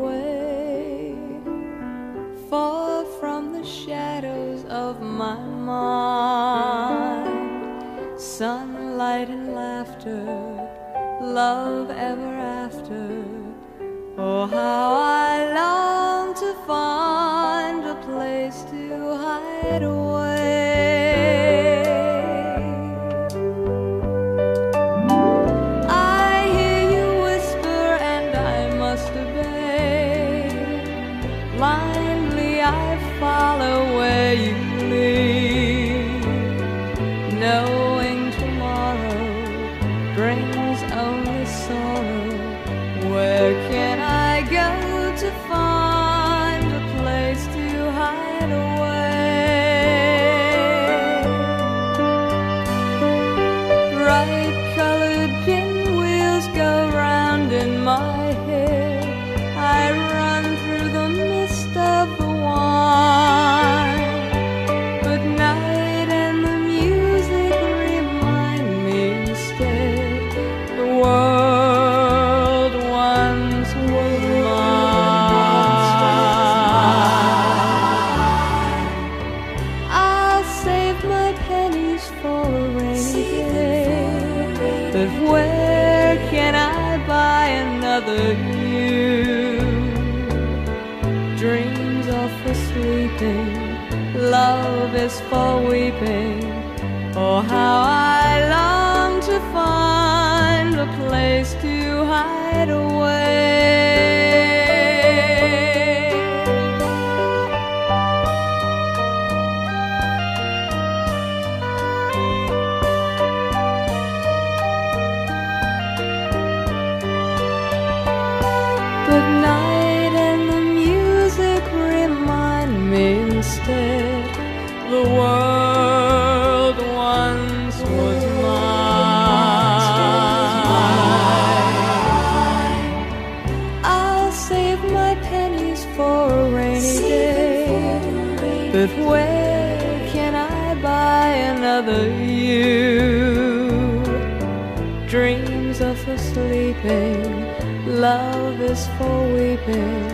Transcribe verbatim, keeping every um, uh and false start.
away, far from the shadows of my mind. Sunlight and laughter, love ever after. Oh, how I long to find a place to hide away. I hear you whisper and I must obey. Blindly I follow where you lead, knowing tomorrow brings only sorrow. Where can I go to find a place to hide away? Bright-colored pinwheels go round in my head. I run through the mist of the wine, but night and the music remind me instead the world once was mine. I'll save my pennies for a rainy day, but where can I buy another you? Dreams are for sleeping, love is for weeping. Oh, how I long to find a place to hide away. But night and the music remind me instead the world once was mine. I'll save my pennies for a rainy day, but where can I buy another you? Dreams are for sleeping, love is for weeping.